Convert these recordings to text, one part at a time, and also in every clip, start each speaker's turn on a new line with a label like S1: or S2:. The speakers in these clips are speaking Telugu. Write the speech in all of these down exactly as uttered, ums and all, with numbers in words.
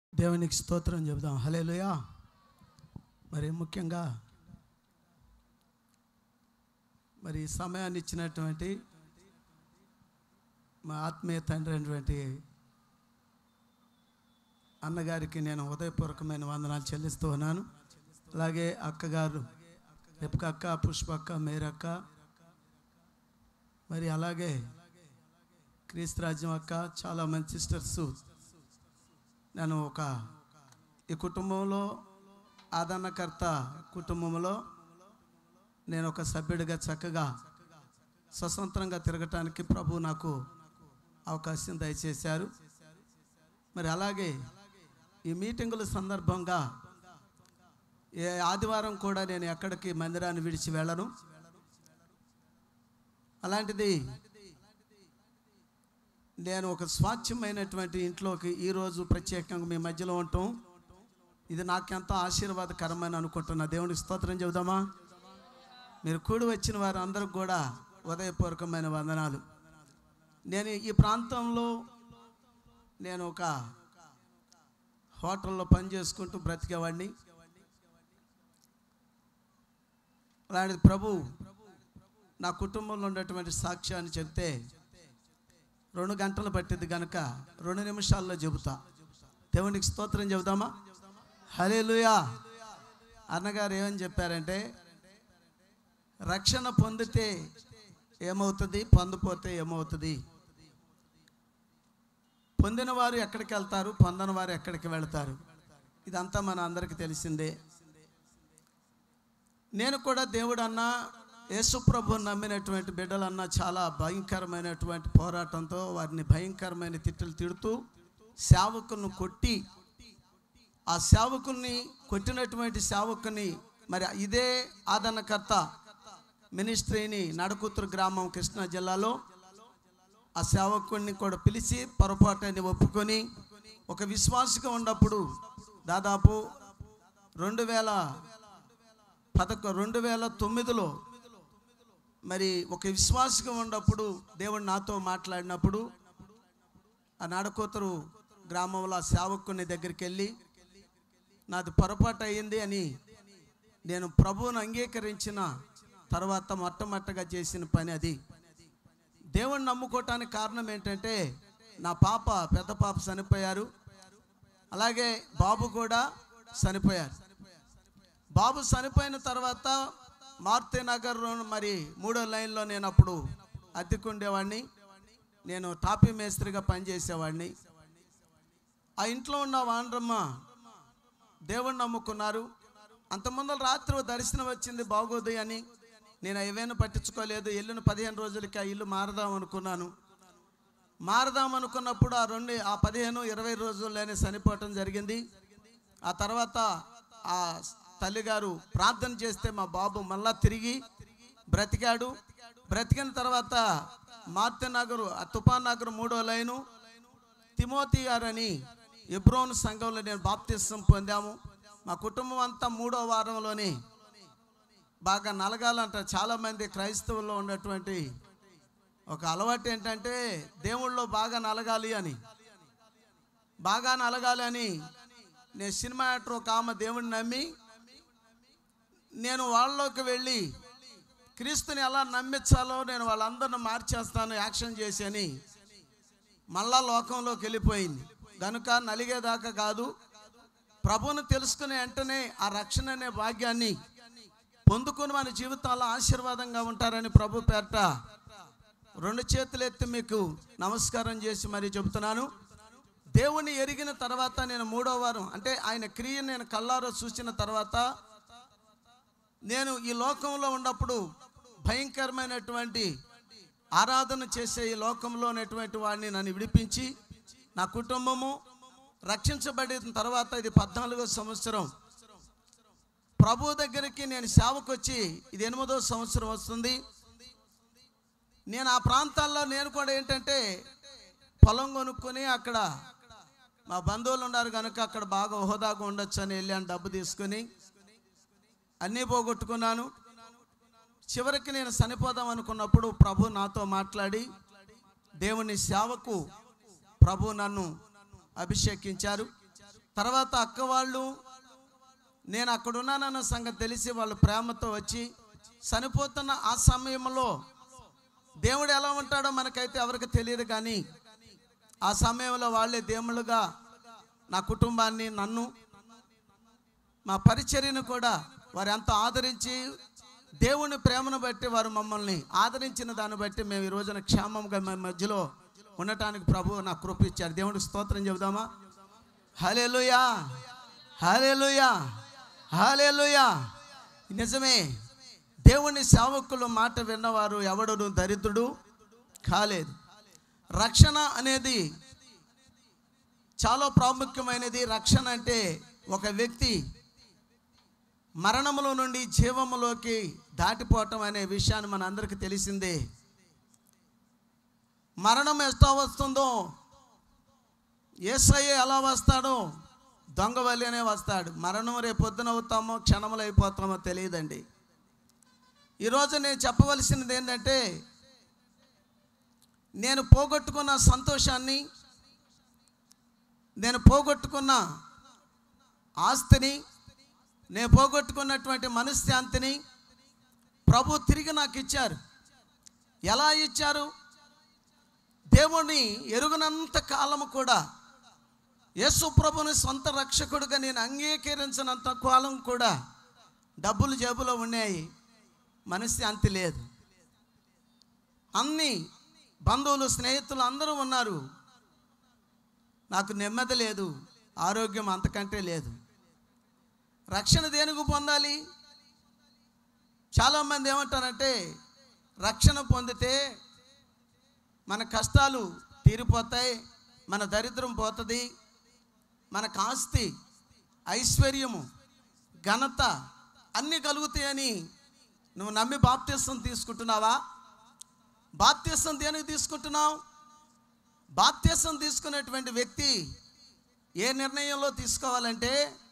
S1: దేవునికి స్తోత్రం చెబుదాం. హల్లెలూయా. మరి ముఖ్యంగా మరి సమయాన్ని ఇచ్చినటువంటి మా ఆత్మీయ తండ్రి అయినటువంటి అన్నగారికి నేను హృదయపూర్వకమైన వందనాలు చెల్లిస్తూ ఉన్నాను. అలాగే అక్కగారు రెప్కక్క, పుష్పక్క, మేరక్క, మరి అలాగే క్రీస్తురాజ్యం అక్క, చాలా మంది సిస్టర్స్. నేను ఒక ఈ కుటుంబంలో ఆదరణకర్త కుటుంబంలో నేను ఒక సభ్యుడిగా చక్కగా స్వతంత్రంగా తిరగటానికి ప్రభు నాకు అవకాశం దయచేశారు. మరి అలాగే ఈ మీటింగుల సందర్భంగా ఏ ఆదివారం కూడా నేను ఎక్కడికి మందిరాన్ని విడిచి వెళ్ళను. అలాంటిది నేను ఒక స్వాచ్ఛమైనటువంటి ఇంట్లోకి ఈరోజు ప్రత్యేకంగా మీ మధ్యలో ఉండటం ఇది నాకెంతో ఆశీర్వాదకరమని అనుకుంటున్నా. దేవునికి స్తోత్రం చెబుదామా. మీరు కూడి వచ్చిన వారు అందరికి కూడా హృదయపూర్వకమైన వందనాలు. నేను ఈ ప్రాంతంలో నేను ఒక హోటల్లో పని చేసుకుంటూ బ్రతికేవాడిని. అలాంటిది ప్రభు నా కుటుంబంలో ఉన్నటువంటి సాక్ష్యాన్ని చెప్తే రెండు గంటలు పట్టింది కనుక రెండు నిమిషాల్లో చెబుతా. దేవునికి స్తోత్రం చెబుదామా. హల్లెలూయా. అన్నగారు ఏమని చెప్పారంటే, రక్షణ పొందితే ఏమవుతుంది, పొందిపోతే ఏమవుతుంది, పొందిన వారు ఎక్కడికి వెళ్తారు, పొందని వారు ఎక్కడికి వెళ్తారు, ఇదంతా మన అందరికీ తెలిసిందే. నేను కూడా దేవుడు అన్న యేసుప్రభుని నమ్మినటువంటి బిడ్డలన్నా చాలా భయంకరమైనటువంటి పోరాటంతో వారిని భయంకరమైన తిట్టులు తిడుతూ సేవకులను కొట్టి, ఆ సేవకుల్ని కొట్టినటువంటి సేవకుని మరి ఇదే ఆదరణకర్త మినిస్ట్రీని నడకూతురు గ్రామం కృష్ణా జిల్లాలో ఆ సేవకుడిని కూడా పిలిచి పొరపాటుని ఒప్పుకొని ఒక విశ్వాసగా ఉన్నప్పుడు దాదాపు రెండు వేల పదకొ రెండు వేల తొమ్మిదిలో మరి ఒక విశ్వాసగా ఉన్నప్పుడు దేవుడు నాతో మాట్లాడినప్పుడు ఆ నడకూతురు గ్రామంలో ఆ సేవకుని దగ్గరికి వెళ్ళి నాది పొరపాటు అయ్యింది అని నేను ప్రభువును అంగీకరించిన తర్వాత మొట్టమొదటిగా చేసిన పని అది. దేవుణ్ణి నమ్ముకోవటానికి కారణం ఏంటంటే నా పాప పెద్ద పాప చనిపోయారు, అలాగే బాబు కూడా చనిపోయారు. బాబు చనిపోయిన తర్వాత మారుతి నగర్ మరి మూడో లైన్లో నేను అప్పుడు అద్దెకుండేవాడిని. నేను టాపీ మేస్త్రిగా పనిచేసేవాడిని. ఆ ఇంట్లో ఉన్న వాండ్రమ్మ దేవుణ్ణి నమ్ముకున్నారు. అంతకుముందు రాత్రి దర్శనం వచ్చింది బాగోదు అని నేను ఏవైనా పట్టించుకోలేదు. వెళ్ళిన పదిహేను రోజులకి ఆ ఇల్లు మారదాం అనుకున్నాను. మారదాం అనుకున్నప్పుడు ఆ రెండు ఆ పదిహేను ఇరవై రోజుల్లోనే చనిపోవటం జరిగింది. ఆ తర్వాత ఆ తల్లిగారు ప్రార్థన చేస్తే మా బాబు మళ్ళా తిరిగి బ్రతికాడు. బ్రతికిన తర్వాత మార్తి నగరు ఆ తుఫాన్ నగర్ మూడో లైను తిమోతి గారని ఎబ్రోన్ సంఘంలో నేను బాప్తిసం పొందాము. మా కుటుంబం అంతా మూడో వారంలోనే బాగా నలగాలంట. చాలామంది క్రైస్తవుల్లో ఉన్నటువంటి ఒక అలవాటు ఏంటంటే దేవుళ్ళలో బాగా నలగాలి అని బాగా నలగాలి అని నేను సినిమా యాక్టర్ ఒక ఆమె దేవుడిని నమ్మి నేను వాళ్ళలోకి వెళ్ళి క్రీస్తుని ఎలా నమ్మించాలో నేను వాళ్ళందరిని మార్చేస్తాను యాక్షన్ చేసి అని మళ్ళా లోకంలోకి వెళ్ళిపోయింది. కనుక నలిగేదాకా కాదు, ప్రభువును తెలుసుకునే వెంటనే ఆ రక్షణ అనే భాగ్యాన్ని పొందుకుని మన జీవితాల్లో ఆశీర్వాదంగా ఉంటారని ప్రభు పేరట రెండు చేతులు ఎత్తి మీకు నమస్కారం చేసి మరీ చెబుతున్నాను. దేవుని ఎరిగిన తర్వాత నేను మూడో వారం అంటే ఆయన క్రియ నేను కళ్ళారో చూసిన తర్వాత నేను ఈ లోకంలో ఉన్నప్పుడు భయంకరమైనటువంటి ఆరాధన చేసే ఈ లోకంలో ఉన్నటువంటి వాడిని నన్ను విడిపించి నా కుటుంబము రక్షించబడిన తర్వాత ఇది పద్నాలుగో సంవత్సరం ప్రభు దగ్గరికి నేను సేవకు వచ్చి ఇది ఎనిమిదో సంవత్సరం వస్తుంది. నేను ఆ ప్రాంతాల్లో నేను కూడా ఏంటంటే పొలం కొనుక్కొని అక్కడ మా బంధువులు ఉన్నారు కనుక అక్కడ బాగా హోదాగా ఉండొచ్చు అని వెళ్ళాను. డబ్బు తీసుకొని అన్నీ పోగొట్టుకున్నాను. చివరికి నేను చనిపోదాం అనుకున్నప్పుడు ప్రభు నాతో మాట్లాడి దేవుని సేవకు ప్రభు నన్ను అభిషేకించారు. తర్వాత అక్క వాళ్ళు నేను అక్కడ ఉన్నానన్న సంగతి తెలిసి వాళ్ళు ప్రేమతో వచ్చి చనిపోతున్న ఆ సమయంలో దేవుడు ఎలా ఉంటాడో మనకైతే ఎవరికి తెలియదు, కానీ ఆ సమయంలో వాళ్ళే దేవుళ్ళుగా నా కుటుంబాన్ని, నన్ను, మా పరిచర్యను కూడా వారు ఎంతో ఆదరించి, దేవుని ప్రేమను బట్టి వారు మమ్మల్ని ఆదరించిన దాన్ని బట్టి మేము ఈ రోజున క్షేమంగా మా మధ్యలో ఉండటానికి ప్రభువు నాకు కృప ఇచ్చారు. దేవుడికి స్తోత్రం చెబుదామా? హల్లెలూయా, హల్లెలూయా, హల్లెలూయా. నిజమే, దేవుని సేవకులు మాట విన్నవారు ఎవడును దరిద్రుడు కాలేదు. రక్షణ అనేది చాలా ప్రాముఖ్యమైనది. రక్షణ అంటే ఒక వ్యక్తి మరణములో నుండి జీవములోకి దాటిపోవటం అనే విషయాన్ని మన అందరికీ తెలిసిందే. మరణం ఎట్లా వస్తుందో, యేసయ్య ఎలా వస్తాడో దొంగ వల్లనే వస్తాడు. మరణం రేపు పొద్దున అవుతామో క్షణములు అయిపోతామో తెలియదండి. ఈరోజు నేను చెప్పవలసినది ఏంటంటే, నేను పోగొట్టుకున్న సంతోషాన్ని, నేను పోగొట్టుకున్న ఆస్తిని, నేను పోగొట్టుకున్నటువంటి మనశ్శాంతిని ప్రభు తిరిగి నాకు ఇచ్చారు. ఎలా ఇచ్చారు? దేవుణ్ణి ఎరుగనంత కాలము కూడా, యేసు ప్రభుని సొంత రక్షకుడిగా నేను అంగీకరించినంత కాలం కూడా డబ్బులు జేబులో ఉన్నాయి, మనశ్శాంతి లేదు. అన్ని బంధువులు, స్నేహితులు అందరూ ఉన్నారు, నాకు నెమ్మది లేదు, ఆరోగ్యం అంతకంటే లేదు. రక్షణ దేనికి పొందాలి? చాలామంది ఏమంటారంటే, రక్షణ పొందితే మన కష్టాలు తీరిపోతాయి, మన దరిద్రం పోతుంది, మనకు ఆస్తి, ఐశ్వర్యము, ఘనత అన్నీ కలుగుతాయని నువ్వు నమ్మి బాప్తిసం తీసుకుంటున్నావా? బాప్తిసం దేనికి తీసుకుంటున్నావు? బాప్తిసం తీసుకునేటువంటి వ్యక్తి ఏ నిర్ణయంలో తీసుకోవాలంటే,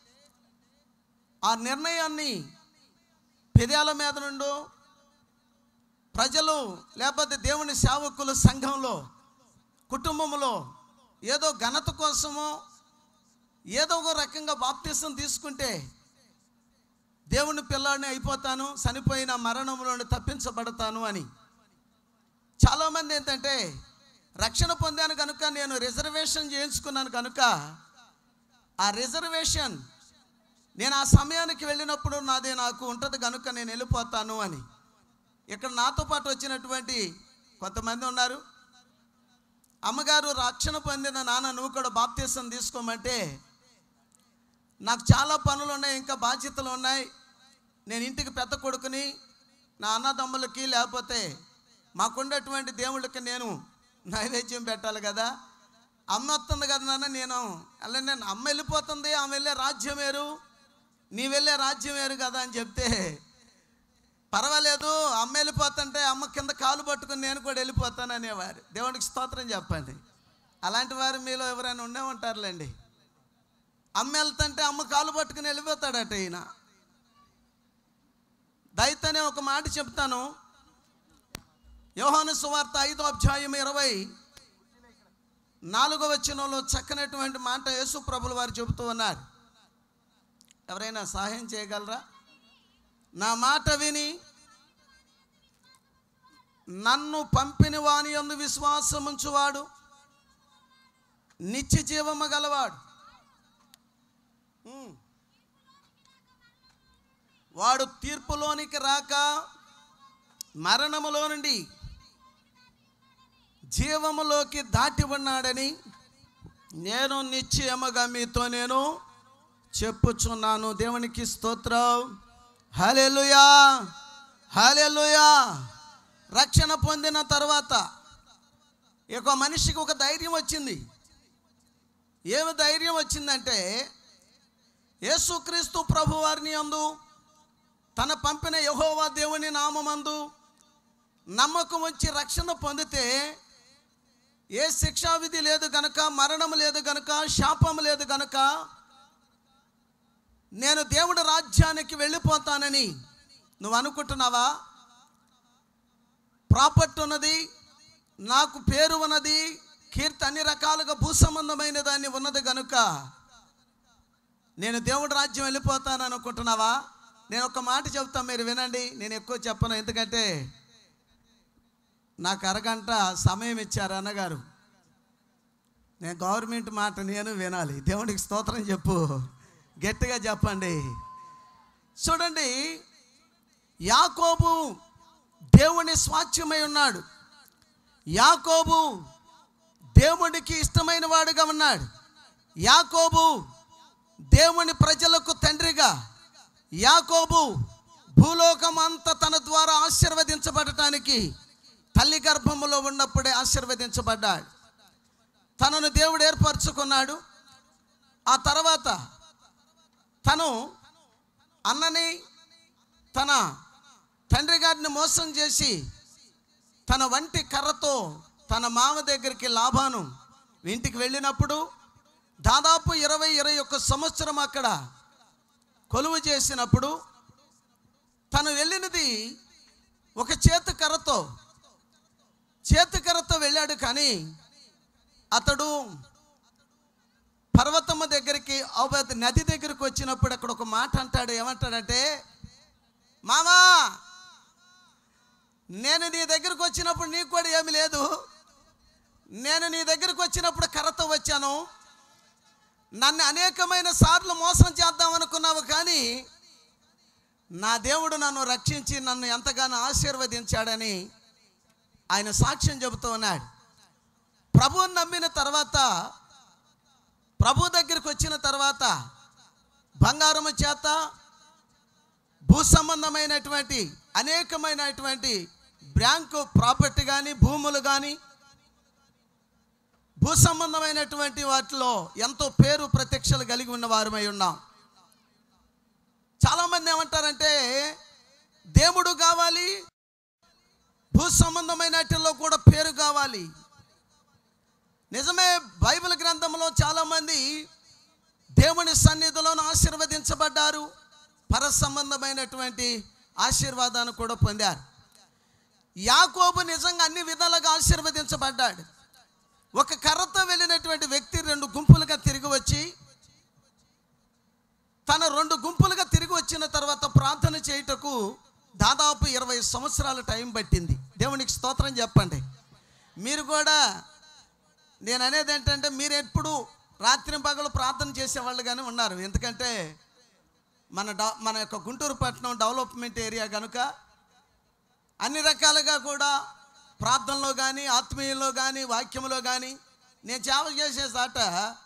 S1: ఆ నిర్ణయాన్ని పెదాల మీద నుండో, ప్రజలు లేకపోతే దేవుని సేవకుల సంఘంలో, కుటుంబంలో ఏదో ఘనత కోసమో ఏదో ఒక రకంగా బాప్తిసం తీసుకుంటే దేవుని పిల్లాడిని అయిపోతాను, చనిపోయిన మరణంలో తప్పించబడతాను అని. చాలామంది ఏంటంటే, రక్షణ పొందాను కనుక, నేను రిజర్వేషన్ చేయించుకున్నాను కనుక, ఆ రిజర్వేషన్ నేను ఆ సమయానికి వెళ్ళినప్పుడు నాదే నాకు ఉంటుంది కనుక నేను వెళ్ళిపోతాను అని. ఇక్కడ నాతో పాటు వచ్చినటువంటి కొంతమంది ఉన్నారు. అమ్మగారు రక్షణ పొందిన నాన్న నువ్వు కూడా బాప్తిసం తీసుకోమంటే, నాకు చాలా పనులు ఉన్నాయి, ఇంకా బాధ్యతలు ఉన్నాయి, నేను ఇంటికి పెద్ద కొడుకుని, నా అన్నదమ్ములకి లేకపోతే మాకున్నటువంటి దేవుళ్ళకి నేను నైవేద్యం పెట్టాలి కదా, అమ్మ వస్తుంది కదా నాన్న, నేను అలా నేను అమ్మ వెళ్ళిపోతుంది, ఆమె వెళ్ళే రాజ్యం వేరు, నీ వెళ్ళే రాజ్యం వేరు కదా అని చెప్తే, పర్వాలేదు అమ్మ వెళ్ళిపోతుంటే అమ్మ కింద కాలు పట్టుకుని నేను కూడా వెళ్ళిపోతాను అనేవారు. దేవునికి స్తోత్రం చెప్పండి. అలాంటి వారు మీలో ఎవరైనా ఉండే ఉంటారులేండి. అమ్మ వెళ్తుంటే అమ్మ కాలు పట్టుకుని వెళ్ళిపోతాడట ఈయన. దయతోనే ఒక మాట చెప్తాను. యోహాను సువార్త ఐదో అధ్యాయం ఇరవై నాలుగో వచనంలో చక్కనటువంటి మాట యేసు ప్రభుల వారు చెబుతూ ఉన్నారు. ఎవరైనా సహాయం చేయగలరా? నా మాట విని నన్ను పంపిన వాని యందు విశ్వాసముంచువాడు నిత్య జీవము గలవాడు, వాడు తీర్పులోనికి రాక మరణములో నుండి జీవములోకి దాటి ఉన్నాడని నేను నిశ్చయముగా మీతో నేను చెప్పుచున్నాను. దేవునికి స్తోత్రం. హల్లెలూయా, హల్లెలూయా. రక్షణ పొందిన తర్వాత ఒక మనిషికి ఒక ధైర్యం వచ్చింది. ఏమి ధైర్యం వచ్చిందంటే, యేసుక్రీస్తు ప్రభు వారిని యందు, తన పంపిన యెహోవా దేవుని నామమందు నమ్మకం వచ్చి రక్షణ పొందితే ఏ శిక్షా విధి లేదు గనుక, మరణం లేదు గనుక, శాపం లేదు గనుక నేను దేవుడి రాజ్యానికి వెళ్ళిపోతానని నువ్వు అనుకుంటున్నావా? ప్రాపర్టీ ఉన్నది, నాకు పేరు ఉన్నది, కీర్తి అన్ని రకాలుగా భూసంబంధమైన దాన్ని ఉన్నది గనుక నేను దేవుడి రాజ్యం వెళ్ళిపోతాను అనుకుంటున్నావా? నేను ఒక మాట చెప్తాను, మీరు వినండి. నేను ఎక్కువ చెప్పను, ఎందుకంటే నాకు అరగంట సమయం ఇచ్చారు అన్నగారు. నేను గవర్నమెంట్ మాట నేను వినాలి. దేవునికి స్తోత్రం చెప్పు, గట్టిగా చెప్పండి. చూడండి, యాకోబు దేవుని స్వాస్థ్యమై ఉన్నాడు. యాకోబు దేవునికి ఇష్టమైన వాడుగా ఉన్నాడు. యాకోబు దేవుని ప్రజలకు తండ్రిగా, యాకోబు భూలోకం అంతా తన ద్వారా ఆశీర్వదించబడటానికి తల్లి గర్భములో ఉన్నప్పుడే ఆశీర్వదించబడ్డాడు. తనను దేవుడు ఏర్పరచుకున్నాడు. ఆ తర్వాత తను అన్నని, తన తండ్రి గారిని మోసం చేసి తన వంటి కర్రతో తన మామ దగ్గరికి లాభాను ఇంటికి వెళ్ళినప్పుడు దాదాపు ఇరవై ఇరవై ఒక్క సంవత్సరం అక్కడ కొలువు చేసినప్పుడు తను వెళ్ళినది ఒక చేతి కర్రతో చేతి కర్రతో వెళ్ళాడు. కానీ అతడు పర్వతమ్మ దగ్గరికి, నది దగ్గరికి వచ్చినప్పుడు అక్కడ ఒక మాట అంటాడు. ఏమంటాడంటే, మామా నేను నీ దగ్గరకు వచ్చినప్పుడు నీకు కూడా ఏమి లేదు. నేను నీ దగ్గరకు వచ్చినప్పుడు కర్రతో వచ్చాను. నన్ను అనేకమైన సార్లు మోసం చేద్దాం అనుకున్నావు, కానీ నా దేవుడు నన్ను రక్షించి నన్ను ఎంతగానో ఆశీర్వదించాడని ఆయన సాక్ష్యం చెబుతూ ఉన్నాడు. ప్రభువుని నమ్మిన తర్వాత, ప్రభు దగ్గరికి వచ్చిన తర్వాత బంగారము చేత, భూ సంబంధమైనటువంటి అనేకమైనటువంటి బ్యాంకు ప్రాపర్టీ కానీ, భూములు కానీ, భూ సంబంధమైనటువంటి వాటిలో ఎంతో పేరు ప్రత్యక్షలు కలిగి ఉన్న వారమై ఉన్నాం. చాలామంది ఏమంటారంటే దేవుడు కావాలి, భూ సంబంధమైనటిలో కూడా పేరు కావాలి. నిజమే, బైబిల్ గ్రంథంలో చాలామంది దేవుని సన్నిధిలోను ఆశీర్వదించబడ్డారు, పర సంబంధమైనటువంటి ఆశీర్వాదాన్ని కూడా పొందారు. యాకోబు నిజంగా అన్ని విధాలుగా ఆశీర్వదించబడ్డాడు. ఒక కర్రతో వెళ్ళినటువంటి వ్యక్తి రెండు గుంపులుగా తిరిగి వచ్చి, తన రెండు గుంపులుగా తిరిగి వచ్చిన తర్వాత ప్రార్థన చేయుటకు దాదాపు ఇరవై సంవత్సరాల టైం పట్టింది. దేవునికి స్తోత్రం చెప్పండి. మీరు కూడా, నేను అనేది ఏంటంటే, మీరు ఎప్పుడు రాత్రి పగలు ప్రార్థన చేసేవాళ్ళు కానీ ఉన్నారు. ఎందుకంటే మన మన యొక్క గుంటూరు పట్టణం డెవలప్మెంట్ ఏరియా కనుక అన్ని రకాలుగా కూడా ప్రార్థనలో కానీ, ఆత్మీయంలో కానీ, వాక్యంలో కానీ నేను సేవ చేసే సాట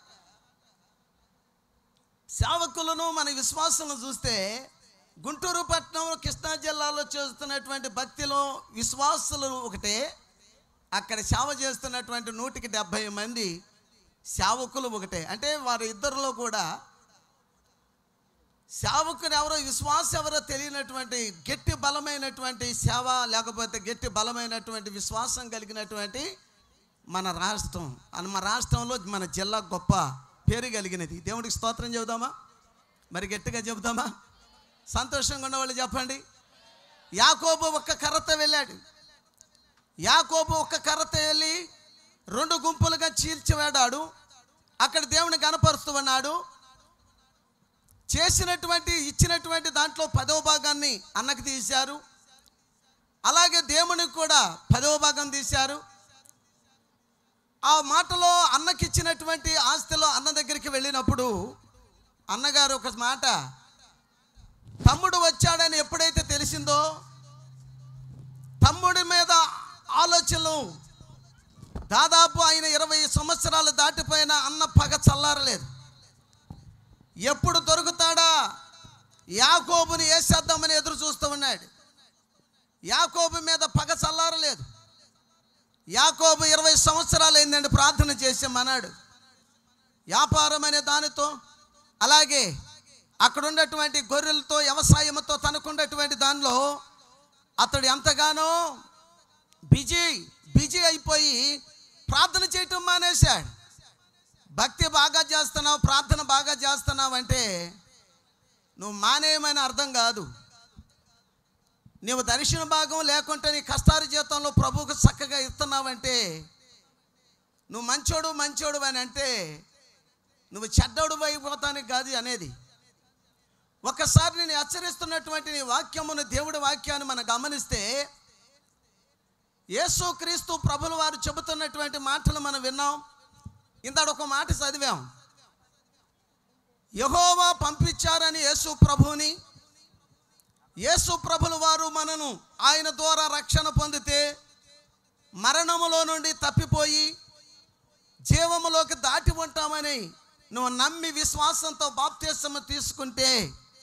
S1: సేవకులను మన విశ్వాసులను చూస్తే గుంటూరు పట్టణం, కృష్ణా జిల్లాలో చేస్తున్నటువంటి భక్తిలో విశ్వాసులు ఒకటే, అక్కడ సేవ చేస్తున్నటువంటి నూటికి డెబ్భై మంది సేవకులు ఒకటే. అంటే వారి ఇద్దరిలో కూడా సేవకుని ఎవరో, విశ్వాసం ఎవరో తెలియనటువంటి గట్టి బలమైనటువంటి సేవ, లేకపోతే గట్టి బలమైనటువంటి విశ్వాసం కలిగినటువంటి మన రాష్ట్రం. మన రాష్ట్రంలో మన జిల్లా గొప్ప పేరు కలిగినది. దేవుడికి స్తోత్రం చెబుదామా? మరి గట్టిగా చెబుదామా? సంతోషంగా ఉన్నవాళ్ళు చెప్పండి. యాకోబు ఒక్క కర్రతో వెళ్ళాడు. యాకోబు ఒక్క కర్రతో వెళ్ళి రెండు గుంపులుగా చీల్చివేడాడు. అక్కడ దేవుని కనపరుస్తూ ఉన్నాడు. చేసినటువంటి ఇచ్చినటువంటి దాంట్లో పదవ భాగాన్ని అన్నకి తీశారు. అలాగే దేవునికి కూడా పదవ భాగం తీశారు. ఆ మాటలో అన్నకి ఇచ్చినటువంటి ఆస్తిలో అన్న దగ్గరికి వెళ్ళినప్పుడు అన్నగారు ఒక మాట, తమ్ముడు వచ్చాడని ఎప్పుడైతే తెలిసిందో తమ్ముడి మీద ఆలోచనలు దాదాపు ఆయన ఇరవై సంవత్సరాలు దాటిపోయిన అన్న పగ చల్లారలేదు. ఎప్పుడు దొరుకుతాడా యాకోబుని వేసేద్దామని ఎదురు చూస్తూ ఉన్నాడు. యాకోబు మీద పగ చల్లారలేదు. యాకోబు ఇరవై సంవత్సరాలు అయిందండి ప్రార్థన చేసామన్నాడు. వ్యాపారం అనే దానితో, అలాగే అక్కడ ఉన్నటువంటి గొర్రెలతో, వ్యవసాయంతో తనకున్నటువంటి దానిలో అతడు ఎంతగానో బిజీ బిజీ అయిపోయి ప్రార్థన చేయటం మానేశాడు. భక్తి బాగా చేస్తున్నావు, ప్రార్థన బాగా చేస్తున్నావు అంటే నువ్వు మానేయమని అర్థం కాదు. నువ్వు దర్శన భాగం లేకుంటే నీ కష్టారి జీతంలో ప్రభువుకు చక్కగా ఇస్తున్నావంటే, నువ్వు మంచోడు మంచోడు అని అంటే నువ్వు చెడ్డోడు అయిపోతానికి కాదు అనేది. ఒకసారి నేను హెచ్చరిస్తున్నటువంటి నీ వాక్యమును, దేవుడి వాక్యాన్ని మనం గమనిస్తే యేసుక్రీస్తు ప్రభుల వారు చెబుతున్నటువంటి మాటలు మనం విన్నాం. ఇందాడ ఒక మాట చదివాం. యెహోవా పంపించారని యేసు ప్రభువుని, యేసు ప్రభుల వారు మనను ఆయన ద్వారా రక్షణ పొందితే మరణములో నుండి తప్పిపోయి జీవములోకి దాటి ఉంటామని నువ్వు నమ్మి విశ్వాసంతో బాప్తిస్మం తీసుకుంటే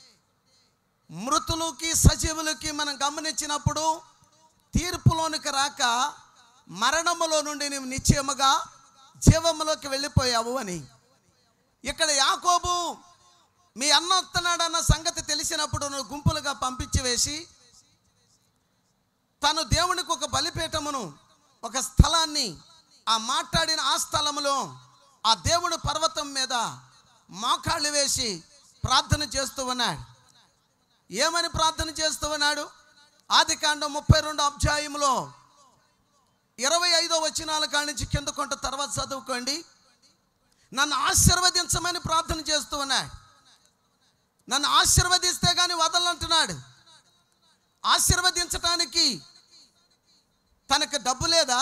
S1: మృతులకి సజీవులకి మనం గమనించినప్పుడు తీర్పులోనికి రాక మరణములో నుండి నువ్వు నిశ్చయముగా జీవములోకి వెళ్ళిపోయావు అని. ఇక్కడ యాకోబు మీ అన్న వస్తున్నాడన్న సంగతి తెలిసినప్పుడు నువ్వు గుంపులుగా పంపించి వేసి తను దేవునికి ఒక బలిపీఠమును, ఒక స్థలాన్ని, ఆ మాట్లాడిన ఆ స్థలములో ఆ దేవుడు పర్వతం మీద మోకాళ్ళు వేసి ప్రార్థన చేస్తూ ఉన్నాడు. ఏమని ప్రార్థన చేస్తూ ఉన్నాడు? ఆది కాండం ముప్పై రెండో అధ్యాయంలో ఇరవై ఐదో వచనాల కాడి నుంచి కింద కొంత తర్వాత చదువుకోండి. నన్ను ఆశీర్వదించమని ప్రార్థన చేస్తూ ఉన్నాడు. నన్ను ఆశీర్వదిస్తే కానీ వదలంటున్నాడు. ఆశీర్వదించటానికి తనకి డబ్బు లేదా,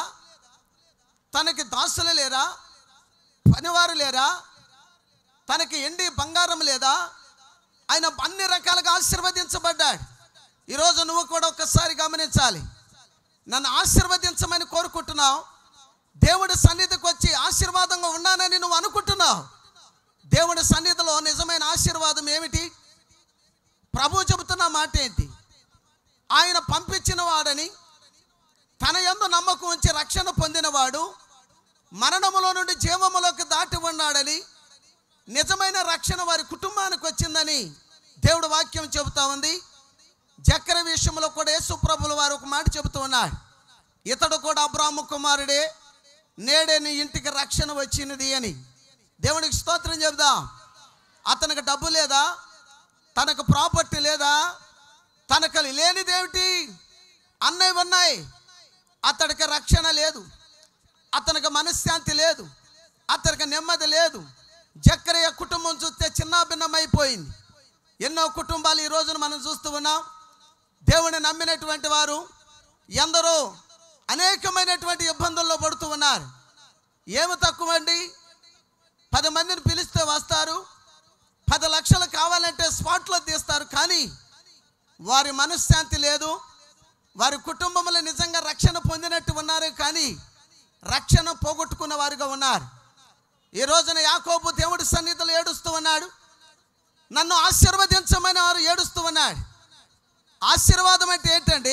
S1: తనకి దాసులు లేరా, పనివారు లేరా, తనకి ఎండి బంగారం లేదా, ఆయన అన్ని రకాలుగా ఆశీర్వదించబడ్డాడు. ఈరోజు నువ్వు కూడా ఒక్కసారి గమనించాలి. నన్ను ఆశీర్వదించమని కోరుకుంటున్నావు, దేవుడి సన్నిధికి వచ్చి ఆశీర్వాదంగా ఉన్నానని నువ్వు అనుకుంటున్నావు. దేవుడి సన్నిధిలో నిజమైన ఆశీర్వాదం ఏమిటి? ప్రభు చెబుతున్న మాట ఏంటి? ఆయన పంపించిన వాడని, తన యందు నమ్మకం ఉంచి రక్షణ పొందినవాడు మరణములో నుండి జీవములోకి దాటి ఉన్నాడని, నిజమైన రక్షణ వారి కుటుంబానికి వచ్చిందని దేవుడు వాక్యం చెబుతా ఉంది. జక్కర విషయంలో కూడా యేసు ప్రభుల వారు ఒక మాట చెబుతూ ఉన్నాడు. ఇతడు కూడా అబ్రాహాము కుమారుడే, నేడే నీ ఇంటికి రక్షణ వచ్చినది అని. దేవునికి స్తోత్రం చెబుదాం. అతనికి డబ్బు లేదా, తనకు ప్రాపర్టీ లేదా, తనకు లేనిదేమిటి? అన్నవి ఉన్నాయి. అతడికి రక్షణ లేదు, అతనికి మనశ్శాంతి లేదు, అతనికి నెమ్మది లేదు. జక్కరయ్య కుటుంబం చూస్తే చిన్నాభిన్నమైపోయింది. ఎన్నో కుటుంబాలు ఈ రోజున మనం చూస్తూ ఉన్నాం. దేవుని నమ్మినటువంటి వారు ఎందరో అనేకమైనటువంటి ఇబ్బందుల్లో పడుతూ ఉన్నారు. ఏమి తక్కువ అండి? పది మందిని పిలిస్తే వస్తారు, పది లక్షలు కావాలంటే స్పాట్లో తీస్తారు. కానీ వారి మనశ్శాంతి లేదు, వారి కుటుంబంలో నిజంగా రక్షణ పొందినట్టు ఉన్నారు, కానీ రక్షణ పోగొట్టుకున్న వారుగా ఉన్నారు. ఈ రోజున యాకోబు దేవుడి సన్నిధిలో ఏడుస్తూ ఉన్నాడు. నన్ను ఆశీర్వదించమని వారు ఏడుస్తూ ఉన్నాడు. ఆశీర్వాదం అంటే ఏంటండి?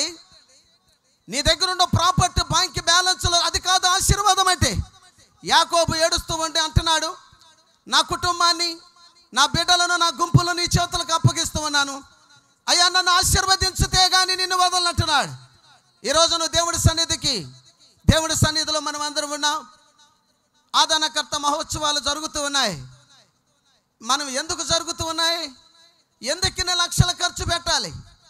S1: నీ దగ్గర ఉన్న ప్రాపర్టీ బ్యాంక్ బ్యాలెన్స్లో అది కాదు ఆశీర్వాదం అంటే. యాకోబు ఏడుస్తూ ఉంటే అంటున్నాడు, నా కుటుంబాన్ని, నా బిడ్డలను, నా గుంపులను నీ చేతులకు అప్పగిస్తూ ఉన్నాను, అయ్యా నన్ను ఆశీర్వదించితే కానీ నిన్ను వదలంటున్నాడు. ఈరోజు నువ్వు దేవుడి సన్నిధికి, దేవుడి సన్నిధిలో మనం అందరం ఉన్నాం. ఆదరణకర్త మహోత్సవాలు జరుగుతూ ఉన్నాయి. మనం ఎందుకు జరుగుతూ ఉన్నాయి? ఎందుకు ఇన్ని లక్షల ఖర్చు పెట్టాలి?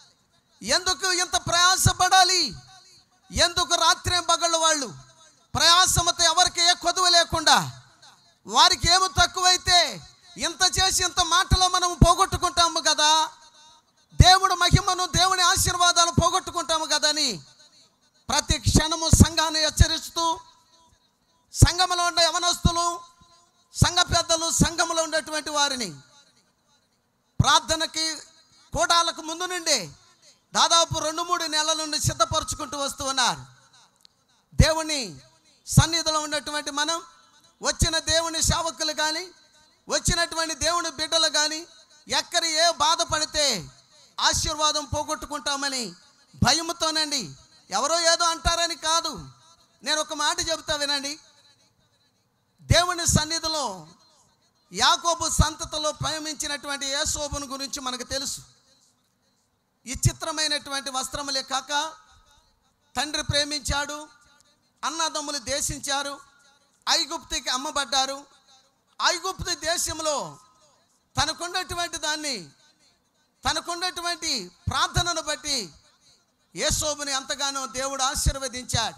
S1: ఎందుకు ఇంత ప్రయాసపడాలి? ఎందుకు రాత్రి పగళ్ళు వాళ్ళు ప్రయాసంతో ఎవరికి ఏ కొదువ లేకుండా, వారికి ఏమి తక్కువైతే ఇంత చేసి ఇంత మాటలో మనం పోగొట్టుకుంటాము కదా, దేవుడు మహిమను, దేవుని ఆశీర్వాదాలు పోగొట్టుకుంటాము కదా అని ప్రతి క్షణము సంఘాన్ని హెచ్చరిస్తూ, సంఘంలో ఉండే యవనస్తులు, సంఘ పెద్దలు, సంఘంలో ఉండేటువంటి వారిని ప్రార్థనకి కూటాలకు ముందు నుండి దాదాపు రెండు మూడు నెలల నుండి సిద్ధపరచుకుంటూ వస్తూ ఉన్నారు. దేవుని సన్నిధిలో ఉన్నటువంటి మనం, వచ్చిన దేవుని సేవకులు కానీ, వచ్చినటువంటి దేవుని బిడ్డలు కానీ ఎక్కడ ఏ బాధపడితే ఆశీర్వాదం పోగొట్టుకుంటామని భయముతోనండి. ఎవరో ఏదో అంటారని కాదు. నేను ఒక మాట చెబుతా వినండి. దేవుని సన్నిధిలో యాకోబు సంతతిలో ప్రేమించినటువంటి యేసోబును గురించి మనకు తెలుసు. విచిత్రమైనటువంటి వస్త్రములే కాక తండ్రి ప్రేమించాడు, అన్నదమ్ములు దేశించారు, ఐగుప్తుకి అమ్మబడ్డారు. ఐగుప్తు దేశంలో తనకున్నటువంటి దాన్ని, తనకున్నటువంటి ప్రార్థనను బట్టి యేసోబుని ఎంతగానో దేవుడు ఆశీర్వదించాడు.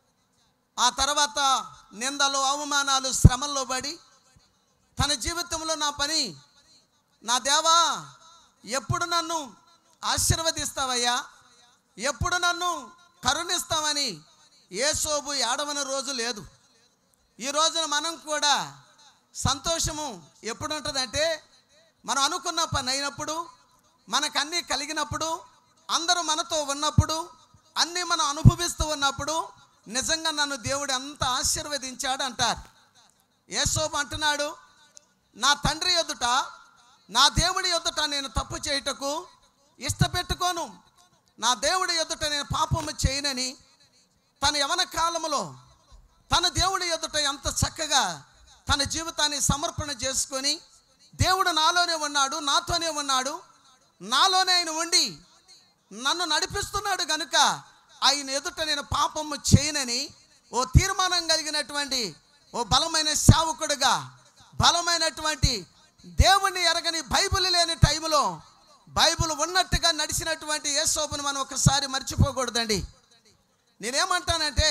S1: ఆ తర్వాత నిందలు, అవమానాలు, శ్రమల్లో పడి తన జీవితంలో నా పని, నా దేవా ఎప్పుడు నన్ను ఆశీర్వదిస్తావయ్యా, ఎప్పుడు నన్ను కరుణిస్తావని యేసోబు ఏడవని రోజు లేదు. ఈ రోజున మనం కూడా సంతోషము ఎప్పుడు ఉంటుందంటే, మనం అనుకున్న పని అయినప్పుడు, మనకు అన్నీ కలిగినప్పుడు, అందరూ మనతో ఉన్నప్పుడు, అన్నీ మనం అనుభవిస్తూ ఉన్నప్పుడు నిజంగా నన్ను దేవుడు ఎంత ఆశీర్వదించాడు అంటారు. యేసోబు అంటున్నాడు, నా తండ్రి ఎదుట, నా దేవుడి ఎదుట నేను తప్పు చేయుటకు ఇష్టపెట్టుకోను, నా దేవుడి ఎదుట నేను పాపము చేయనని తన యవన కాలంలో తన దేవుడి ఎదుట ఎంత చక్కగా తన జీవితాన్ని సమర్పణ చేసుకొని, దేవుడు నాలోనే ఉన్నాడు, నాతోనే ఉన్నాడు, నాలోనే ఆయన ఉండి నన్ను నడిపిస్తున్నాడు కనుక ఆయన ఎదుట నేను పాపము చేయనని ఓ తీర్మానం కలిగినటువంటి ఓ బలమైన సేవకుడుగా, బలమైనటువంటి దేవుణ్ణి ఎరగని బైబిల్ లేని టైంలో బైబిల్ ఉన్నట్టుగా నడిచినటువంటి యేసోబును మనం ఒకసారి మర్చిపోకూడదండి. నేనేమంటానంటే,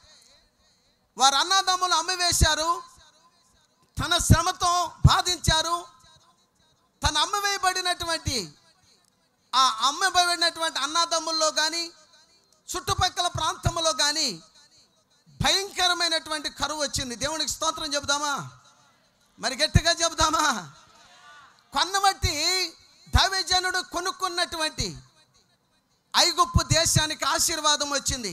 S1: వారు అన్నదమ్ములు అమ్మివేశారు, తన శ్రమతో బాధించారు. తన అమ్మవేయబడినటువంటి ఆ అమ్మబడినటువంటి అన్నదమ్ముల్లో కానీ చుట్టుపక్కల ప్రాంతంలో కానీ భయంకరమైనటువంటి కరువు వచ్చింది. దేవునికి స్తోత్రం చెబుదామా? మరి గట్టిగా చెబుదామా? కొన్నబట్టి దైవజనుడు కొనుక్కున్నటువంటి ఐగుప్తు దేశానికి ఆశీర్వాదం వచ్చింది.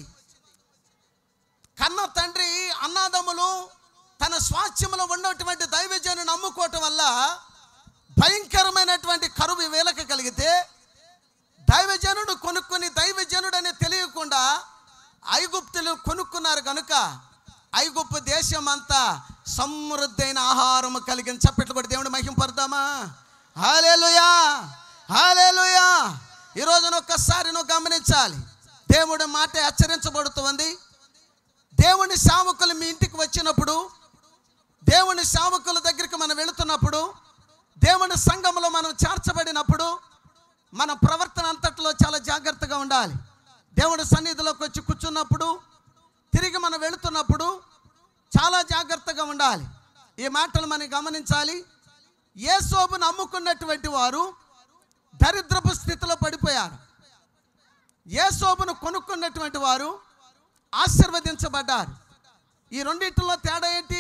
S1: కన్న తండ్రి అన్నదమ్ములు తన స్వాస్థ్యంలో ఉన్నటువంటి దైవజనుని నమ్ముకోవటం వల్ల భయంకరమైనటువంటి కరువు వీళ్ళకి కలిగితే, దైవజనుడు కొనుక్కుని దైవజనుడు అని తెలియకుండా ఐగుప్తులు కొనుక్కున్నారు కనుక ఐగుప్తు దేశం అంతా సమృద్ధైన ఆహారం కలిగిన చప్పట్లు కొట్టి దేవుని మహింపడదామా? హల్లెలూయా, హల్లెలూయా. ఈ రోజున ఒక్కసారి నువ్వు గమనించాలి, దేవుడి మాట హెచ్చరించబడుతుంది. దేవుని సేవకులు మీ ఇంటికి వచ్చినప్పుడు, దేవుని సేవకుల దగ్గరికి మనం వెళుతున్నప్పుడు, దేవుని సంఘంలో మనం చేర్చబడినప్పుడు మన ప్రవర్తన అంతట్లో చాలా జాగ్రత్తగా ఉండాలి. దేవుడి సన్నిధిలోకి వచ్చి కూర్చున్నప్పుడు, తిరిగి మనం వెళుతున్నప్పుడు చాలా జాగ్రత్తగా ఉండాలి. ఈ మాటలు మనం గమనించాలి. యేసోబును నమ్ముకున్నటువంటి వారు దరిద్రపు స్థితిలో పడిపోయారు. యేసోబును కొనుక్కున్నటువంటి వారు ఆశీర్వదించబడ్డారు. ఈ రెండింటిలో తేడా ఏంటి?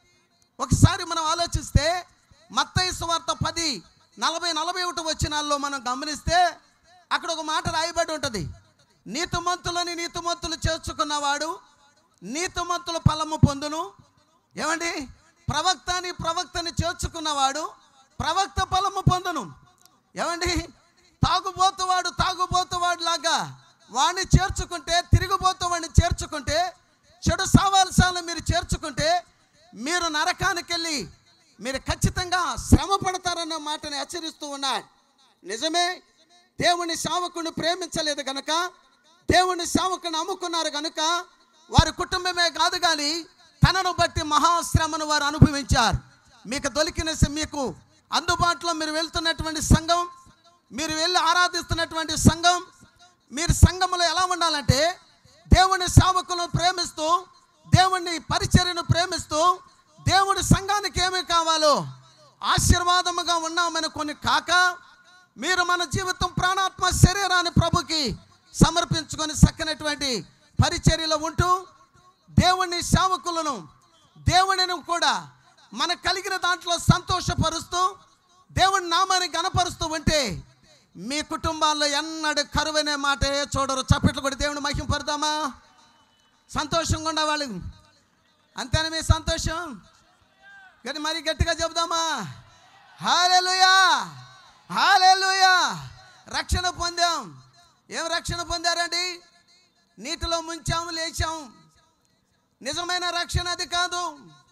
S1: ఒకసారి మనం ఆలోచిస్తే మత్తయి సువార్త పది నలభై నలభై ఒకటి వచనాల్లో మనం గమనిస్తే అక్కడ ఒక మాట రాయబడి ఉంటుంది. నీతిమంతులని నీతిమంతులు చేర్చుకున్నవాడు నీతిమంతుల ఫలము పొందును. ఏమండి? ప్రవక్తని ప్రవక్తని చేర్చుకున్నవాడు ప్రవక్త ఫలము పొందును. ఏమండి? తాగుబోతువాడు తాగుబోతువాడు లాగా వాడిని చేర్చుకుంటే, తిరిగిపోతువాడిని చేర్చుకుంటే, చెడు సావాల్సాలను మీరు చేర్చుకుంటే మీరు నరకానికి వెళ్ళి మీరు ఖచ్చితంగా శ్రమ పడతారన్న మాటని హెచ్చరిస్తూ ఉన్నాడు. నిజమే, దేవుని సేవకుని ప్రేమించలేదు కనుక, దేవుని సేవకుని అమ్ముకున్నారు కనుక వారి కుటుంబమే కాదు కానీ తనను బట్టి మహాశ్రమను వారు అనుభవించారు. మీకు దొరికిన మీకు అందుబాటులో మీరు వెళ్తున్నటువంటి సంఘం, మీరు వెళ్ళి ఆరాధిస్తున్నటువంటి సంఘం, మీరు సంఘంలో ఎలా ఉండాలంటే దేవుని సేవకులను ప్రేమిస్తూ, దేవుని పరిచర్యను ప్రేమిస్తూ, దేవుడి సంఘానికి ఏమి కావాలో ఆశీర్వాదముగా ఉన్నామని కొన్ని కాక, మీరు మన జీవితం ప్రాణాత్మ శరీరాన్ని ప్రభుకి సమర్పించుకొని చక్కనటువంటి పరిచర్యలో ఉంటూ దేవుని సేవకులను, దేవుడిని కూడా మనకు కలిగిన దాంట్లో సంతోషపరుస్తూ దేవుని నామాన్ని గణపరుస్తూ ఉంటే మీ కుటుంబాల్లో ఎన్నడూ కరువనే మాట చూడరు. చప్పట్లు కొట్టి దేవుని మహింపడదామా? సంతోషంగా ఉండేవాళ్ళు అంతేనా? మీ సంతోషం కానీ మరి గట్టిగా చెబుదామా? హల్లెలూయా, హల్లెలూయా. రక్షణ పొందాం. ఏం రక్షణ పొందారండి? నీటిలో ముంచాము, లేచాము. నిజమైన రక్షణ అది కాదు.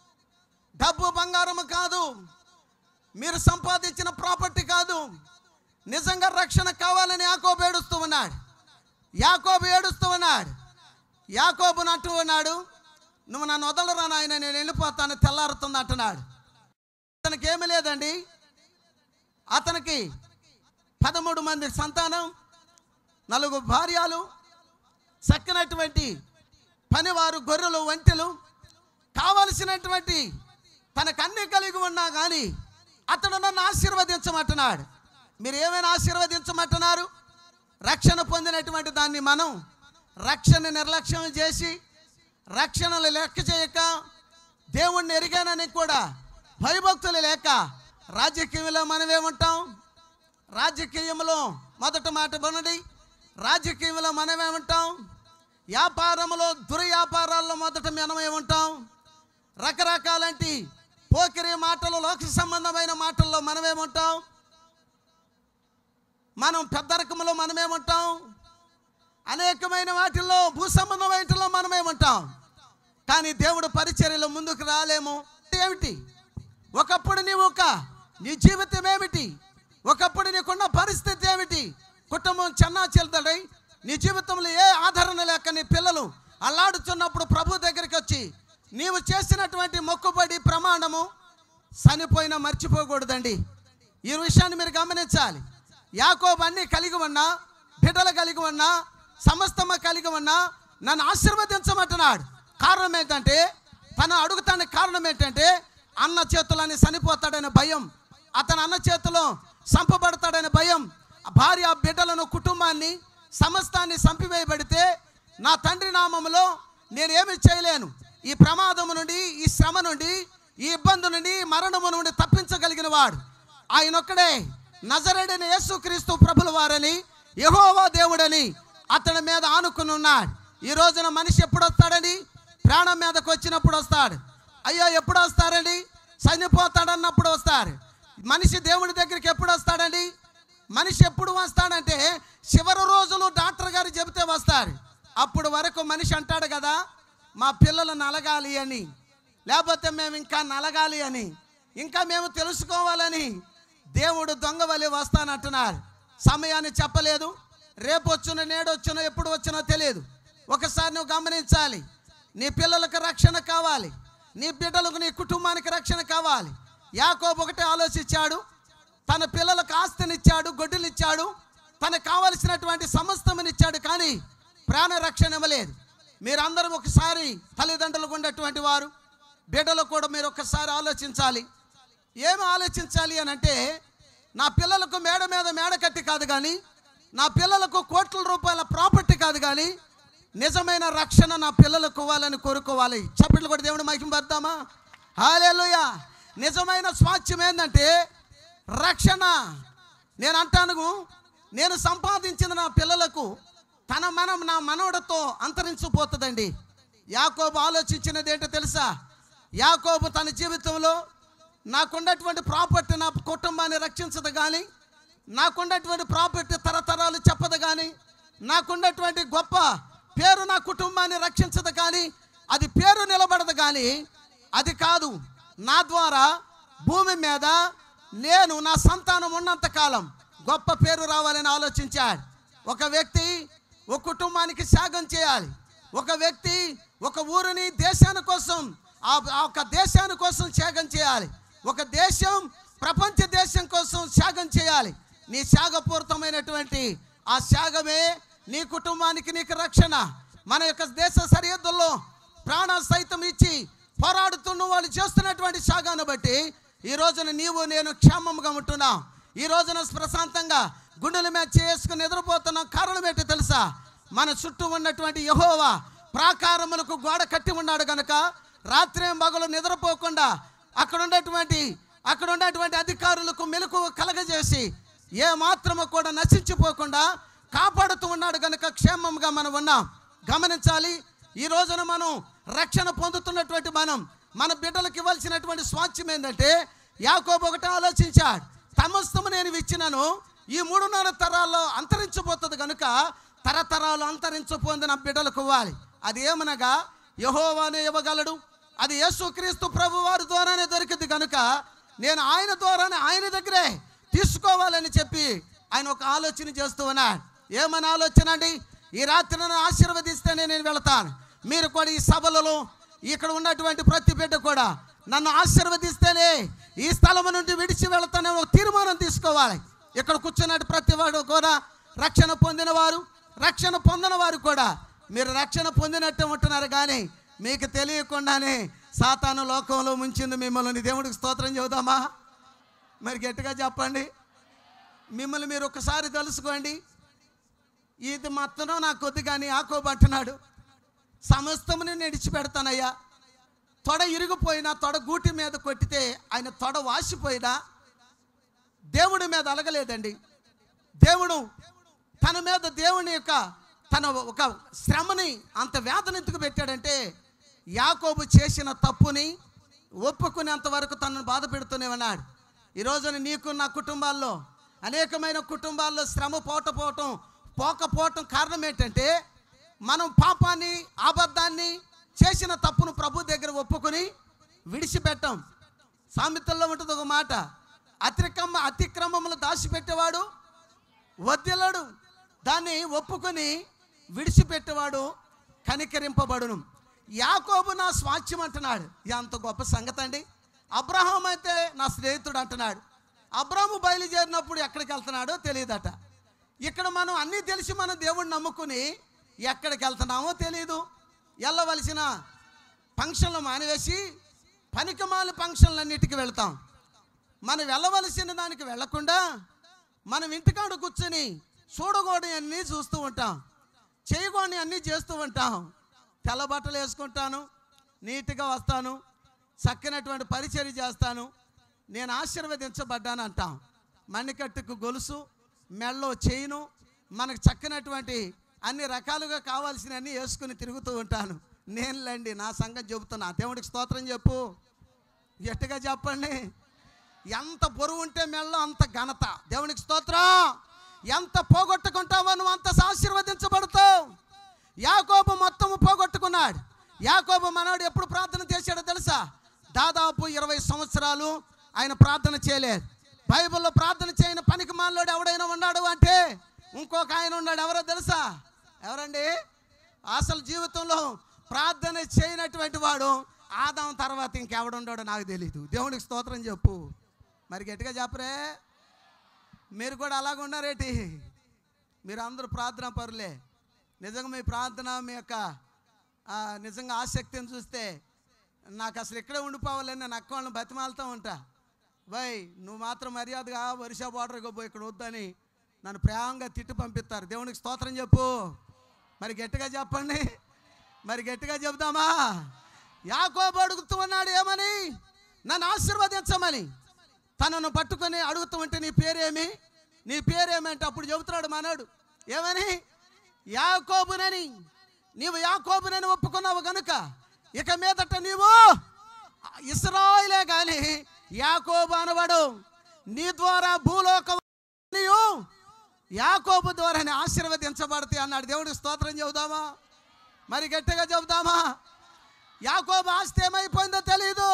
S1: డబ్బు బంగారము కాదు, మీరు సంపాదించిన ప్రాపర్టీ కాదు. నిజంగా రక్షణ కావాలని యాకోబు ఏడుస్తూ ఉన్నాడు. యాకోబు ఏడుస్తూ ఉన్నాడు. యాకోబును అంటూ ఉన్నాడు, నువ్వు నన్ను వదలరా నాయన, నేను వెళ్ళిపోతాను, తెల్లారుతుంది అంటున్నాడు. అతనికి ఏమీ లేదండి. అతనికి పదమూడు మంది సంతానం, నలుగురు భార్యలు, చక్కనటువంటి పనివారు, గొర్రెలు, ఒంటెలు, కావలసినటువంటి తనకు అన్ని కలిగి ఉన్నా కానీ అతడు నన్ను ఆశీర్వదించమంటున్నాడు. మీరు ఏమైనా ఆశీర్వదించమంటున్నారు? రక్షణ పొందినటువంటి దాన్ని మనం రక్షణ నిర్లక్ష్యం చేసి, రక్షణలు లెక్క చేయక, దేవుణ్ణి ఎరిగానని కూడా భయభక్తులు లేక రాజకీయంలో మనం ఏమంటాం? రాజకీయంలో మొదటి మాట వినండి, రాజకీయంలో మనం ఏమంటాం? వ్యాపారంలో, దుర్వ్యాపారాల్లో మొదట మనం ఏమంటాం? రకరకాలంటి పోకిరి మాటలు, లోక సంబంధమైన మాటల్లో మనమేమంటాం? మనం పెద్దరకంలో మనమేమంటాం? అనేకమైన వాటిల్లో, భూ సంబంధమైన మనమేమంటాం? కానీ దేవుడు పరిచర్యలో ముందుకు రాలేము. ఏమిటి? ఒకప్పుడు నీవు ఒక నీ జీవితం ఏమిటి? ఒకప్పుడు నీకున్న పరిస్థితి ఏమిటి? కుటుంబం చెన్నా చెల్దడై నీ జీవితంలో ఏ ఆదరణ లేక నీ పిల్లలు అల్లాడుతున్నప్పుడు ప్రభు దగ్గరికి వచ్చి నీవు చేసినటువంటి మొక్కుబడి ప్రమాణము చనిపోయినా మర్చిపోకూడదండి. ఈ విషయాన్ని మీరు గమనించాలి. యాకోబు అన్నీ కలిగి ఉన్నా, బిడ్డలు కలిగి ఉన్నా, సమస్తమ కలిగి ఉన్నా నన్ను ఆశీర్వదించమంటున్నాడు. కారణం ఏంటంటే, తను అడుగుతానికి కారణం ఏంటంటే అన్న చేతులని చనిపోతాడనే భయం, అతను అన్న చేతిలో చంపబడతాడనే భయం. భార్య, బిడ్డలను, కుటుంబాన్ని, సమస్తాన్ని చంపివేయబడితే నా తండ్రి నామములో నేనేమి చేయలేను. ఈ ప్రమాదము నుండి, ఈ శ్రమ నుండి, ఈ ఇబ్బంది నుండి, మరణము నుండి తప్పించగలిగిన వాడు ఆయనొక్కడే. నజరేయుడైన యేసుక్రీస్తు ప్రభుల వారని, యెహోవా దేవుడని అతని మీద ఆనుకుని ఉన్నాడు. ఈ రోజున మనిషి ఎప్పుడు వస్తాడండి? ప్రాణం మీదకి వచ్చినప్పుడు వస్తాడు. అయ్యో ఎప్పుడు వస్తారండి? చనిపోతాడన్నప్పుడు వస్తాడు. మనిషి దేవుడి దగ్గరికి ఎప్పుడు వస్తాడండి? మనిషి ఎప్పుడు వస్తాడంటే చివరి రోజులు డాక్టర్ గారు చెబితే వస్తాడు. అప్పుడు వరకు మనిషి అంటాడు కదా, మా పిల్లలు నలగాలి అని, లేకపోతే మేము ఇంకా నలగాలి అని, ఇంకా మేము తెలుసుకోవాలని దేవుడు దొంగ వలె వస్తానంటున్నారు. సమయాన్ని చెప్పలేదు. రేపు వచ్చునో, నేడు వచ్చునో, ఎప్పుడు వచ్చినో తెలియదు. ఒకసారి నువ్వు గమనించాలి. నీ పిల్లలకు రక్షణ కావాలి, నీ బిడ్డలకు, నీ కుటుంబానికి రక్షణ కావాలి. యాకోబు ఒకటే ఆలోచించాడు. తన పిల్లలకు ఆస్తినిచ్చాడు, గొడ్డులు ఇచ్చాడు, తనకు కావలసినటువంటి సమస్తమునిచ్చాడు, కానీ ప్రాణ రక్షణ ఇవ్వలేదు. మీరందరూ ఒకసారి తల్లిదండ్రులకు ఉన్నటువంటి వారు, బిడ్డలు కూడా మీరు ఒకసారి ఆలోచించాలి. ఏమి ఆలోచించాలి అని అంటే, నా పిల్లలకు మేడ మీద మేడ కట్టి కాదు కానీ, నా పిల్లలకు కోట్ల రూపాయల ప్రాపర్టీ కాదు కానీ, నిజమైన రక్షణ నా పిల్లలకు ఇవ్వాలని కోరుకోవాలి. చప్పట్లు కూడా దేవుడు మహిమ పడదామా? హల్లెలూయా. నిజమైన స్వాస్థ్యం ఏంటంటే రక్షణ. నేను అంటాను, నేను సంపాదించిన నా పిల్లలకు తన మనం నా మనవడతో అంతరించిపోతుందండి. యాకోబు ఆలోచించినది ఏంటో తెలుసా? యాకోబు తన జీవితంలో నాకున్నటువంటి ప్రాపర్టీ నా కుటుంబాన్ని రక్షించదు కానీ, నాకున్నటువంటి ప్రాపర్టీ తరతరాలు చెప్పదు కానీ, నాకున్నటువంటి గొప్ప పేరు నా కుటుంబాన్ని రక్షించదు కానీ, అది పేరు నిలబడదు కానీ, అది కాదు. నా ద్వారా భూమి మీద నేను, నా సంతానం ఉన్నంతకాలం గొప్ప పేరు రావాలని ఆలోచించాడు. ఒక వ్యక్తి ఒక కుటుంబానికి త్యాగం చేయాలి. ఒక వ్యక్తి ఒక ఊరిని, దేశాని కోసం, ఆ ఒక దేశాని కోసం త్యాగం చేయాలి. ఒక దేశం, ప్రపంచ దేశం కోసం త్యాగం చేయాలి. నీ త్యాగపూరితమైనటువంటి ఆ త్యాగమే నీ కుటుంబానికి, నీకు రక్షణ. మన యొక్క దేశ సరిహద్దుల్లో ప్రాణ సైతం ఇచ్చి పోరాడుతున్న వాళ్ళు చేస్తున్నటువంటి త్యాగాన్ని బట్టి ఈ రోజున నీవు నేను క్షేమంగా ఉంటున్నాం. ఈ రోజున ప్రశాంతంగా గుండెల మీద చేసుకుని నిద్రపోతున్న కారణం ఏంటో తెలుసా? మన చుట్టూ ఉన్నటువంటి యెహోవా ప్రాకారములకు గోడ కట్టి ఉన్నాడు కనుక రాత్రి మగలు నిద్రపోకుండా అక్కడ ఉన్నటువంటి అక్కడ ఉన్నటువంటి అధికారులకు మెలకు కలగజేసి ఏ మాత్రము కూడా నశించిపోకుండా కాపాడుతూ ఉన్నాడు కనుక క్షేమంగా మనం ఉన్నాం. గమనించాలి. ఈ రోజున మనం రక్షణ పొందుతున్నటువంటి మనం మన బిడ్డలకు ఇవ్వాల్సినటువంటి స్వాస్థ్యం ఏంటంటే, యాకోబు ఒకటే ఆలోచించాడు. సమస్తము నేను ఇచ్చినాను, ఈ మూడున్నర తరాల్లో అంతరించిపోతుంది కనుక తరతరాలు అంతరించిపోయింది నా బిడ్డలకు ఇవ్వాలి. అది ఏమనగా యెహోవానే ఇవ్వగలడు. అది యేసుక్రీస్తు ప్రభు వారి ద్వారానే దొరికింది కనుక నేను ఆయన ద్వారానే, ఆయన దగ్గరే తీసుకోవాలని చెప్పి ఆయన ఒక ఆలోచన చేస్తూ ఉన్నాడు. ఏమని ఆలోచన అండి? ఈ రాత్రి నన్ను ఆశీర్వదిస్తేనే నేను వెళతాను. మీరు కూడా ఈ సభలలో ఇక్కడ ఉన్నటువంటి ప్రతి బిడ్డ కూడా నన్ను ఆశీర్వదిస్తేనే ఈ స్థలం నుండి విడిచి వెళతానే ఒక తీర్మానం తీసుకోవాలి. ఇక్కడ కూర్చున్నట్టు ప్రతి వాడు కూడా రక్షణ పొందిన వారు, రక్షణ పొందిన వారు కూడా మీరు రక్షణ పొందినట్టే ఉంటున్నారు కానీ మీకు తెలియకుండానే సాతాను లోకంలో ముంచింది మిమ్మల్ని. దేవుడికి స్తోత్రం చెబుదామా? మరి గట్టిగా చెప్పండి. మిమ్మల్ని మీరు ఒకసారి తెలుసుకోండి. ఇది మొత్తం నాకు కొద్ది కానీ యాకోబు అంటున్నాడు, సమస్తముని విడిచిపెడతానయ్యా. తొడ ఇరిగిపోయినా, తొడ గూటి మీద కొట్టితే ఆయన తొడ వాసిపోయినా దేవుడి మీద అలగలేదండి. దేవుడు తన మీద దేవుని యొక్క తన ఒక శ్రమని అంత వేదన ఎందుకు పెట్టాడంటే, యాకోబు చేసిన తప్పుని ఒప్పుకునేంత వరకు తనను బాధ పెడుతూనే ఉన్నాడు. ఈరోజున నీకు నా కుటుంబాల్లో అనేకమైన కుటుంబాల్లో శ్రమ పోటపోవటం పోకపోవటం కారణం ఏంటంటే, మనం పాపాన్ని అబద్ధాన్ని చేసిన తప్పును ప్రభు దగ్గర ఒప్పుకొని విడిచిపెట్టాం. సామెతల్లో ఉంటుంది ఒక మాట, అతిక్రమ అతిక్రమములు దాచిపెట్టేవాడు వద్దెలడు, దాన్ని ఒప్పుకొని విడిచిపెట్టేవాడు కనికరింపబడును. యాకోబు నా స్వాస్థ్యం అంటున్నాడు. ఎంత గొప్ప సంగతి అండి. అబ్రహాం అయితే నా స్నేహితుడు అంటున్నాడు. అబ్రహాము బయలుదేరినప్పుడు ఎక్కడికి వెళ్తున్నాడో తెలియదట. ఇక్కడ మనం అన్నీ తెలిసి మనం దేవుడిని నమ్ముకుని ఎక్కడికి వెళ్తున్నామో తెలియదు. వెళ్ళవలసిన ఫంక్షన్లు మానివేసి పనికిమాల ఫంక్షన్లన్నిటికీ వెళ్తాం. మనం వెళ్ళవలసిన దానికి వెళ్లకుండా మనం ఇంటికాడ కూర్చొని చూడకూడని అన్నీ చూస్తూ ఉంటాం, చేయకూడని అన్నీ చేస్తూ ఉంటాం. తెల్ల బట్టలు వేసుకుంటాను, నీట్గా వస్తాను, చక్కనటువంటి పరిచర్య చేస్తాను, నేను ఆశీర్వదించబడ్డాను అంటాం. మణికట్టుకు గొలుసు, మెళ్ళో చైను, మనకు చక్కనటువంటి అన్ని రకాలుగా కావాల్సినవన్నీ వేసుకుని తిరుగుతూ ఉంటాను. నేనులేండి నా సంగతి చెబుతున్నా. దేవుడికి స్తోత్రం చెప్పు, గట్టిగా చెప్పండి. ఎంత బరువు ఉంటే మెళ్ళో అంత ఘనత. దేవునికి స్తోత్రం. ఎంత పోగొట్టుకుంటావో నువ్వు అంత ఆశీర్వదించబడతావు. యాకోబు మొత్తము పోగొట్టుకున్నాడు. యాకోబు మనోడు ఎప్పుడు ప్రార్థన చేశాడో తెలుసా? దాదాపు ఇరవై సంవత్సరాలు ఆయన ప్రార్థన చేయలేదు. బైబిల్లో ప్రార్థన చేయని పనికి మాలోడు ఎవడైనా ఉన్నాడు అంటే ఇంకొక ఆయన ఉన్నాడు. ఎవరో తెలుసా? ఎవరండి? అసలు జీవితంలో ప్రార్థన చేయనటువంటి వాడు ఆదాం తర్వాత ఇంకెవడున్నాడో నాకు తెలీదు. దేవునికి స్తోత్రం చెప్పు. మరి గట్టిగా చెప్పరే. మీరు కూడా అలాగ ఉన్నారేటి? మీరు అందరూ ప్రార్థనా పరులే. నిజంగా మీ ప్రార్థన, మీ యొక్క నిజంగా ఆసక్తిని చూస్తే నాకు అసలు ఇక్కడే ఉండిపోవాలని నేను అక్క వాళ్ళని బతిమాలుతూ ఉంటా. బై నువ్వు మాత్రం మర్యాదగా వర్ష బార్డర్గా పోయి ఇక్కడ వద్దని నన్ను ప్రేమంగా తిట్టి పంపిస్తారు. దేవునికి స్తోత్రం చెప్పు. మరి గట్టిగా చెప్పండి. మరి గట్టిగా చెబుదామా? యాకోబు అడుగుతూ ఉన్నాడు ఏమని? నన్ను ఆశీర్వదించమని. తనను పట్టుకొని అడుగుతూ ఉంటే నీ పేరేమి, నీ పేరేమంటే అప్పుడు చెబుతున్నాడు మనోడు ఏమని? యాకోబునని. నీవు యాకోబునని ఒప్పుకున్నావు కనుక ఇక మీదట నీవు ఇశ్రాయేలే కానీ యాకోబు అనబడు. నీ ద్వారా భూలోకం నీవు యాకోబు ద్వారానే ఆశీర్వదించబడతాయి అన్నాడు. దేవుడికి స్తోత్రం చెబుదామా? మరి గట్టిగా చెబుదామా? యాకోబు ఆస్తి ఏమైపోయిందో తెలీదు.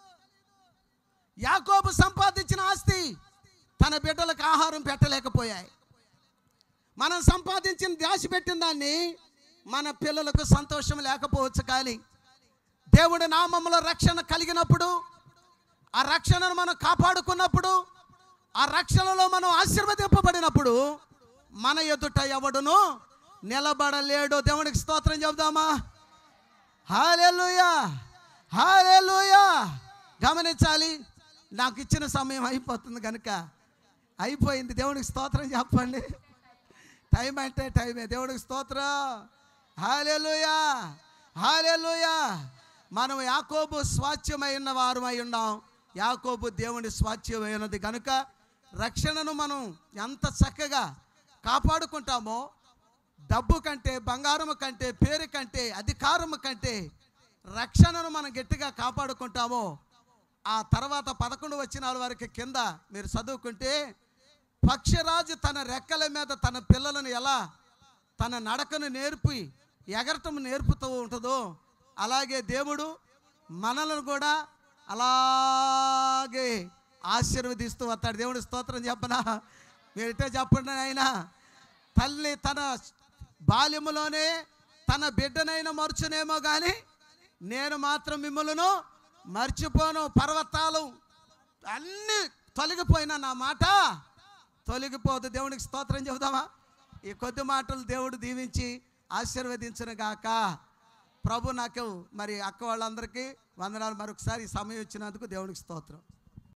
S1: యాకోబు సంపాదించిన ఆస్తి తన బిడ్డలకు ఆహారం పెట్టలేకపోయాయి. మనం సంపాదించిన దాచిపెట్టిన దాన్ని మన పిల్లలకు సంతోషం లేకపోవచ్చు. కానీ దేవుడి నామములో రక్షణ కలిగినప్పుడు, ఆ రక్షణను మనం కాపాడుకున్నప్పుడు, ఆ రక్షణలో మనం ఆశీర్వదింపబడినప్పుడు మన ఎదుట ఎవడును నిలబడలేడు. దేవునికి స్తోత్రం చెబుదామా? హల్లెలూయా, హల్లెలూయా. గమనించాలి, నాకు ఇచ్చిన సమయం అయిపోతుంది కనుక అయిపోయింది. దేవునికి స్తోత్రం చెప్పండి. టైం అంటే టైమే. దేవునికి స్తోత్రం. హల్లెలూయా, హల్లెలూయా. మనం యాకోబు స్వాస్థ్యమై ఉన్న వారమై ఉన్నాం. యాకోబు దేవుని స్వాస్థ్యమైనది కనుక రక్షణను మనం ఎంత చక్కగా కాపాడుకుంటామో, డబ్బు కంటే, బంగారము కంటే, పేరు కంటే, అధికారము కంటే రక్షణను మనం గట్టిగా కాపాడుకుంటామో, ఆ తర్వాత పదకొండు వచనాల వరకు కింద మీరు చదువుకుంటే, పక్షిరాజు తన రెక్కల మీద తన పిల్లలను ఎలా తన నడకను నేర్పి ఎగరటం నేర్పుతూ ఉంటుందో, అలాగే దేవుడు మనలను కూడా అలాగే ఆశీర్వదిస్తూ వస్తాడు. దేవుడి స్తోత్రం చెప్పనా? మీరిటే చెప్పండి. ఆయన తల్లి తన బాల్యములోనే తన బిడ్డనైనా మర్చునేమో కానీ నేను మాత్రం మిమ్మల్ని మర్చిపోను. పర్వతాలు అన్నీ తొలగిపోయినా నా మాట తొలగిపోదు. దేవునికి స్తోత్రం చెబుదామా? ఈ కొద్ది మాటలు దేవుడు దీవించి ఆశీర్వదించును గాక. ప్రభు నాకు మరి అక్క వాళ్ళందరికీ వందనాలు. మరొకసారి ఈ సమయం ఇచ్చినందుకు దేవునికి స్తోత్రం.